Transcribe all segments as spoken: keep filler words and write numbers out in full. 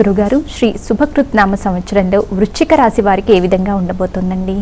గురుగారు శ్రీ శుభకృత్ నామ సంవత్సరంలో వృశ్చిక రాశి వారికి ఏ విధంగా ఉండబోతోందండి?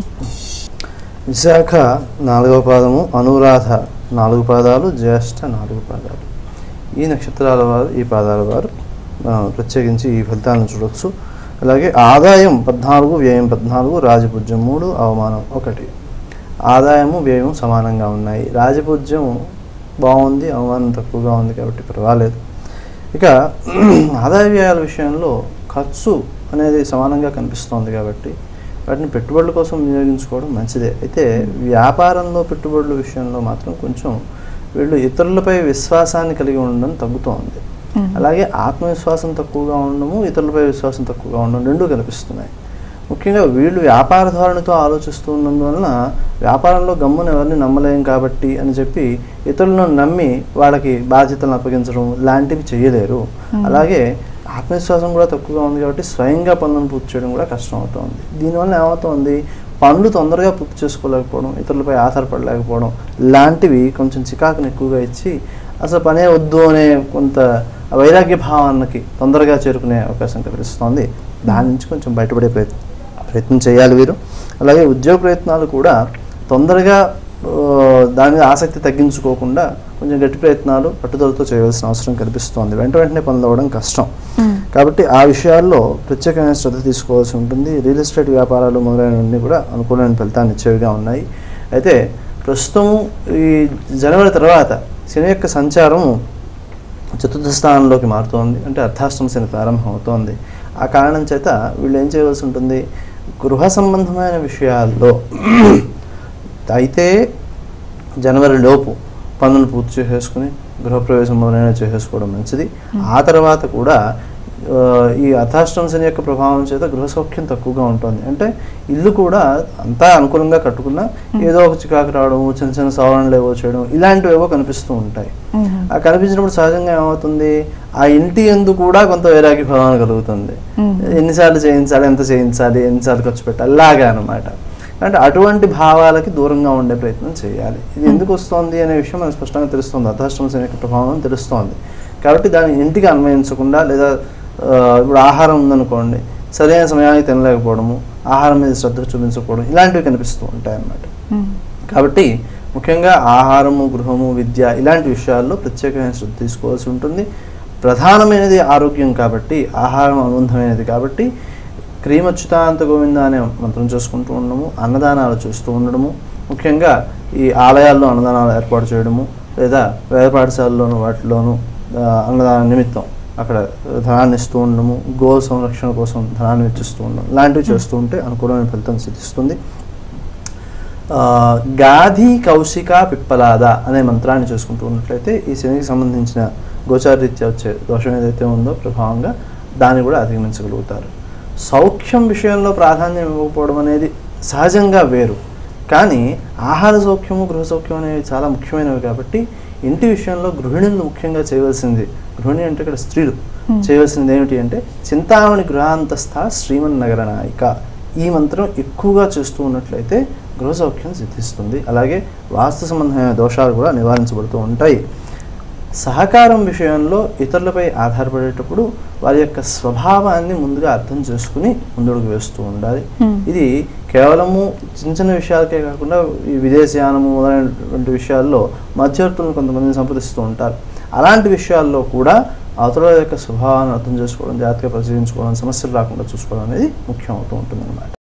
విశాఖ నాలుగవ పాదము, అనురాధ నాలుగు పాదాలు, జ్యేష్ఠ నాలుగు పాదాలు. ఈ నక్షత్రాల వారు, ఈ పాదాల వారు ప్రత్యేకించి ఈ ఫలితాలను చూడవచ్చు. అలాగే ఆదాయం పద్నాలుగు, వ్యయం పద్నాలుగు, రాజపూజ్యం మూడు, అవమానం ఒకటి. ఆదాయము వ్యయం సమానంగా ఉన్నాయి. రాజపూజ్యం బాగుంది, అవమానం తక్కువగా ఉంది కాబట్టి పర్వాలేదు. ఇక ఆదాయ వ్యయాల విషయంలో ఖర్చు అనేది సమానంగా కనిపిస్తోంది కాబట్టి వాటిని పెట్టుబడుల కోసం వినియోగించుకోవడం మంచిదే. అయితే వ్యాపారంలో పెట్టుబడుల విషయంలో మాత్రం కొంచెం వీళ్ళు ఇతరులపై విశ్వాసాన్ని కలిగి ఉండడం తగ్గుతోంది. అలాగే ఆత్మవిశ్వాసం తక్కువగా ఉండడము, ఇతరులపై విశ్వాసం తక్కువగా ఉండడం రెండూ కనిపిస్తున్నాయి. ముఖ్యంగా వీళ్ళు వ్యాపార ధోరణితో ఆలోచిస్తూ ఉన్నందువలన వ్యాపారంలో గమ్మున ఎవరిని నమ్మలేం కాబట్టి అని చెప్పి ఇతరులను నమ్మి వాళ్ళకి బాధ్యతలను అప్పగించడం లాంటివి చేయలేరు. అలాగే ఆత్మవిశ్వాసం కూడా తక్కువగా ఉంది కాబట్టి స్వయంగా పనులను పూర్తి చేయడం కూడా కష్టం అవుతుంది. దీనివల్ల ఏమవుతుంది, పనులు తొందరగా పూర్తి చేసుకోలేకపోవడం, ఇతరులపై ఆధారపడలేకపోవడం లాంటివి కొంచెం చికాకును ఎక్కువగా ఇచ్చి అసలు పనే వద్దు అనే కొంత వైరాగ్య భావానికి తొందరగా చేరుకునే అవకాశం కనిపిస్తోంది. దాని నుంచి కొంచెం బయటపడే ప్రయత్నం ప్రయత్నం చేయాలి వీరు. అలాగే ఉద్యోగ ప్రయత్నాలు కూడా తొందరగా దాని మీద ఆసక్తి తగ్గించుకోకుండా కొంచెం గట్టి ప్రయత్నాలు పట్టుదలతో చేయవలసిన అవసరం కనిపిస్తోంది. వెంట వెంటనే పనులు అవ్వడం కష్టం కాబట్టి ఆ విషయాల్లో ప్రత్యేకమైన శ్రద్ధ తీసుకోవాల్సి ఉంటుంది. రియల్ ఎస్టేట్ వ్యాపారాలు మొదలైనవన్నీ కూడా అనుకూలమైన ఫలితాన్ని ఇచ్చేవిగా ఉన్నాయి. అయితే ప్రస్తుతం ఈ జనవరి తర్వాత శని యొక్క సంచారం చతుర్థ స్థానంలోకి మారుతోంది. అంటే అర్ధాష్టమ శని ప్రారంభం అవుతోంది. ఆ కారణం చేత వీళ్ళు ఏం చేయవలసి ఉంటుంది, గృహ సంబంధమైన విషయాల్లో అయితే జనవరి లోపు పనులు పూర్తి చేసేసుకుని గృహప్రవేశం మొదలైన చేసేసుకోవడం మంచిది. ఆ తర్వాత కూడా ఈ అర్ధాష్టమ శని యొక్క ప్రభావం చేత గృహ సౌఖ్యం తక్కువగా ఉంటుంది. అంటే ఇల్లు కూడా అంతా అనుకూలంగా కట్టుకున్నా ఏదో ఒక చికాకు రావడం, చిన్న చిన్న సవరణలు ఏవో చేయడం ఇలాంటివి ఏవో కనిపిస్తూ ఉంటాయి. ఆ కనిపించినప్పుడు సహజంగా ఏమవుతుంది, ఆ ఇంటి యందు కూడా కొంత వైరాగ్య భావన కలుగుతుంది. ఎన్నిసార్లు చేయించాలి, ఎంత చేయించాలి, ఎన్నిసార్లు ఖర్చు పెట్టాలి, అలాగా అనమాట. అంటే అటువంటి భావాలకి దూరంగా ఉండే ప్రయత్నం చేయాలి. ఇది ఎందుకు వస్తుంది అనే విషయం మనకు స్పష్టంగా తెలుస్తుంది. అర్ధాష్టమ శని యొక్క ప్రభావం తెలుస్తోంది కాబట్టి దాన్ని ఇంటికి అన్వయించకుండా, లేదా ఇప్పుడు ఆహారం ఉందనుకోండి, సరైన సమయానికి తినలేకపోవడము, ఆహారం మీద శ్రద్ధ చూపించకపోవడం ఇలాంటివి కనిపిస్తూ ఉంటాయి అన్నమాట. కాబట్టి ముఖ్యంగా ఆహారము, గృహము, విద్య ఇలాంటి విషయాల్లో ప్రత్యేకమైన శ్రద్ధ తీసుకోవాల్సి ఉంటుంది. ప్రధానమైనది ఆరోగ్యం కాబట్టి, ఆహారం అనుబంధమైనది కాబట్టి క్రీమచ్యుతాంత గోవింద అనే మంత్రం చేసుకుంటూ ఉండడము, అన్నదానాలు చేస్తూ ఉండడము, ముఖ్యంగా ఈ ఆలయాల్లో అన్నదానాలు ఏర్పాటు చేయడము, లేదా వేద పాఠశాలలోను వాటిలోనూ అన్నదాన నిమిత్తం అక్కడ ధనాన్ని ఇస్తూ ఉండడము, గో సంరక్షణ కోసం ధనాన్ని వెచ్చిస్తూ ఉండడం లాంటివి చేస్తూ ఉంటే అనుకూలమైన ఫలితం సిద్ధిస్తుంది. గాధి కౌశిక పిప్పలాద అనే మంత్రాన్ని చేసుకుంటూ ఉన్నట్లయితే ఈ శనికి సంబంధించిన గోచారరీత్యా వచ్చే దోషం ఏదైతే ఉందో ప్రభావంగా దాన్ని కూడా అధిగమించగలుగుతారు. సౌఖ్యం విషయంలో ప్రాధాన్యం ఇవ్వకపోవడం అనేది సహజంగా వేరు, కానీ ఆహార సౌఖ్యము, గృహ సౌఖ్యం అనేవి చాలా ముఖ్యమైనవి కాబట్టి ఇంటి విషయంలో గృహిణులు ముఖ్యంగా చేయవలసింది, గృహిణి అంటే ఇక్కడ స్త్రీలు చేయవలసింది ఏమిటి అంటే చింతామణి గృహాంతస్థ శ్రీమన్నగర నాయిక ఈ మంత్రం ఎక్కువగా చేస్తూ ఉన్నట్లయితే గృహ సౌఖ్యం సిద్ధిస్తుంది. అలాగే వాస్తు సంబంధమైన దోషాలు కూడా నివారించబడుతూ ఉంటాయి. సహకారం విషయంలో ఇతరులపై ఆధారపడేటప్పుడు వారి యొక్క స్వభావాన్ని ముందుగా అర్థం చేసుకుని ముందుకు వేస్తూ ఉండాలి. ఇది కేవలము చిన్న చిన్న విషయాలకే కాకుండా ఈ విదేశయానము మొదలైనటువంటి విషయాల్లో మధ్యవర్తులను కొంతమందిని సంప్రదిస్తూ ఉంటారు. అలాంటి విషయాల్లో కూడా అవతల యొక్క స్వభావాన్ని అర్థం చేసుకోవడం, జాగ్రత్తగా పరిశీలించుకోవడం, సమస్యలు రాకుండా చూసుకోవడం అనేది ముఖ్యం అవుతూ ఉంటుంది అన్నమాట.